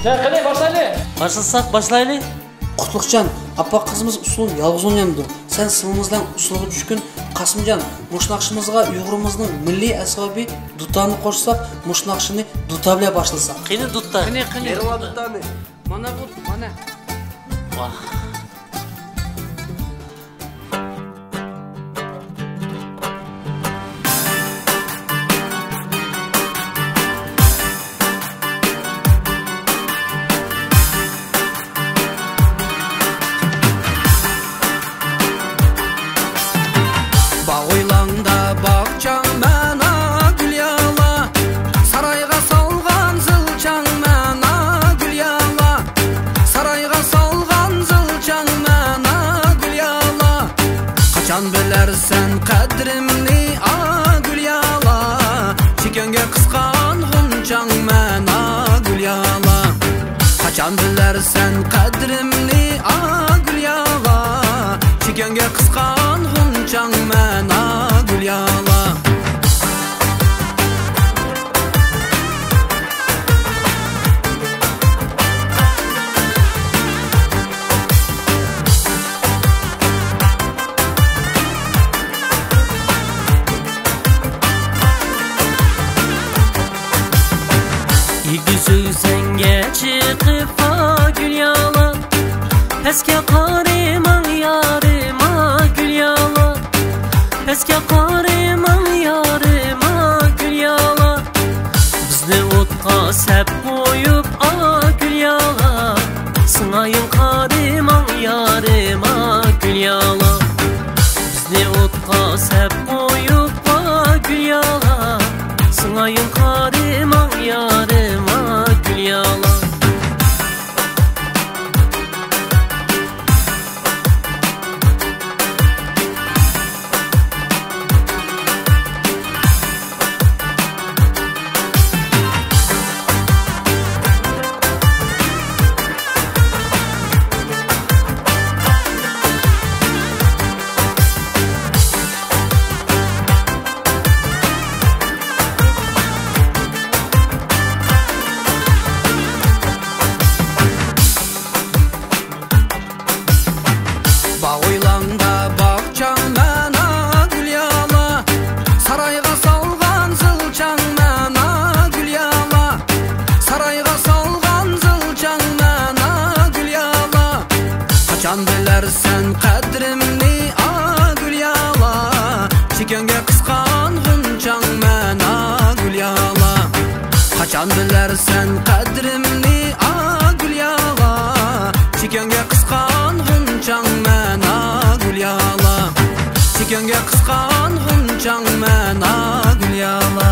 Ja, qani boshladi. Başlasak başlayalım. Құтлықжан, апа қызымыз ұсылын ялғыз ойнамды. Сән сынымыздан ұсылығы түшкін Қасымжан, мұшнақшымызға ұйғырымыздың милли әсаби дұтаны қошсақ, мұшнақшыны дұта біле башылсақ. Қині дұтта. Қине. Ерва дұтаны. Мана бұл, мана. Bağoylanda bakçaң мәна гүл яла, сарайға салған зылчаң мәна гүл яла, сарайға салған зылчаң мәна гүл яла. Қачан білерсен қадірімні гүл яла, шекенге қысқан ғұнчаң мәна гүл яла. Қачан білерсен қадірімні гүл яла, шекенге қысқан ғұнчаң мәна гүл яла. Yüzüzenge çıkıp gül yala, eski karıman yarıma gül yala, eski karıman yarıma gül yala. Bizni otqa sep koyup gül yala, sınayın karıman yarıma gül yala. Bizni otqa sep koyup gül yala, sınayın karıman yarıma gül yala. Bağoylanda bakçaң мәна гүл яла, сарайға салған зылчаң мәна гүл яла, сарайға салған зылчаң мәна гүл яла. Қачан білерсен қадірімні гүл яла, шекенге қысқан ғұнчаң мәна гүл яла. Қачан білерсен қадірімні гүл яла, шекенге қысқан ғұнчаң мәна гүл яла, шекенге қысқан ғұнчаң мәна гүл яла.